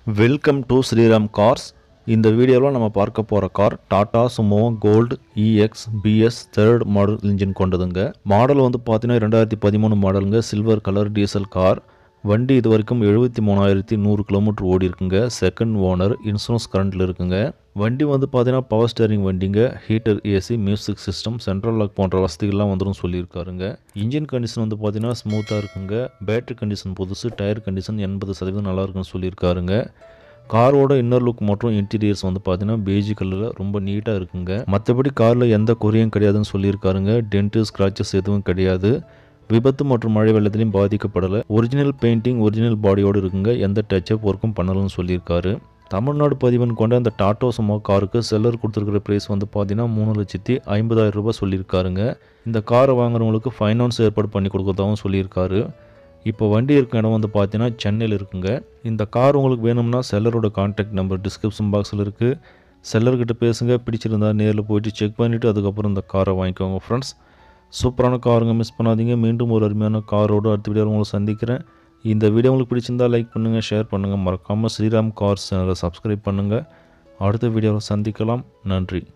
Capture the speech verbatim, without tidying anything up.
Welcome to Sriram cars. இந்த வீடியோவில் நம்ம பார்க்க போகிற car Tata Sumo gold EX BS third model engine கொண்டதுங்க. மாடல் வந்து பார்த்தீங்கன்னா ரெண்டாயிரத்தி பதிமூணு மாடலுங்க. Silver colour diesel car. வண்டி இது வரைக்கும் எழுபத்தி மூணாயிரத்தி நூறு கிலோமீட்டர் ஓடி இருக்குங்க. செகண்ட் ஓனர், இன்சூரன்ஸ் கரண்டில் இருக்குங்க. வண்டி வந்து பார்த்தீங்கன்னா பவர் ஸ்டேரிங் வண்டிங்க. Heater, AC, music system, central lock போன்ற வசதிகள்லாம் வந்துடும் சொல்லியிருக்காருங்க. இன்ஜின் கண்டிஷன் வந்து பார்த்தீங்கன்னா ஸ்மூத்தாக இருக்குங்க. பேட்டரி கண்டிஷன் புதுசு. டயர் கண்டிஷன் எண்பது சதவீதம் நல்லா இருக்குன்னு சொல்லியிருக்காருங்க. காரோட இன்னர் லுக் மற்றும் இன்டீரியர்ஸ் வந்து பார்த்தீங்கன்னா பேஜி கலரில் ரொம்ப நீட்டாக இருக்குங்க. மற்றபடி காரில் எந்த குறையும் கிடையாதுன்னு சொல்லியிருக்காருங்க. டென்ட்டு, ஸ்க்ராச்சஸ் எதுவும் கிடையாது. விபத்து மற்றும் மழை வெள்ளத்திலையும் பாதிக்கப்படலை. ஒரிஜினல் பெயிண்டிங், ஒரிஜினல் பாடியோடு இருக்குங்க. எந்த டச்சப் ஒர்க்கும் பண்ணலன்னு சொல்லியிருக்காரு. தமிழ்நாடு பதிவன் கொண்ட அந்த டாடா சுமோ காருக்கு செல்லர் கொடுத்துருக்கிற ப்ரைஸ் வந்து பார்த்தீங்கன்னா மூணு லட்சத்தி ஐம்பதாயிரம் ரூபாய் சொல்லியிருக்காருங்க. இந்த காரை வாங்குறவங்களுக்கு ஃபைனான்ஸ் ஏற்பாடு பண்ணி கொடுக்குறதாகவும் சொல்லியிருக்காரு. இப்போ வண்டி இருக்க இடம் வந்து பார்த்தீங்கன்னா சென்னையில் இருக்குங்க. இந்த கார் உங்களுக்கு வேணும்னா செல்லரோட கான்டாக்ட் நம்பர் டிஸ்கிரிப்ஷன் பாக்ஸில் இருக்குது. செல்லர்கிட்ட பேசுங்க. பிடிச்சிருந்தா நேரில் போயிட்டு செக் பண்ணிவிட்டு அதுக்கப்புறம் இந்த காரை வாங்கிக்கோங்க ஃப்ரெண்ட்ஸ். சூப்பரான காருங்க, மிஸ் பண்ணாதீங்க. மீண்டும் ஒரு அருமையான காரோடு அடுத்த வீடியோவில் உங்களை சந்திக்கிறேன். இந்த வீடியோ உங்களுக்கு பிடிச்சிருந்தால் லைக் பண்ணுங்கள், ஷேர் பண்ணுங்கள். மறக்காமல் ஸ்ரீராம் கார்ஸ் சேனலை சப்ஸ்கிரைப் பண்ணுங்கள். அடுத்த வீடியோவில் சந்திக்கலாம். நன்றி.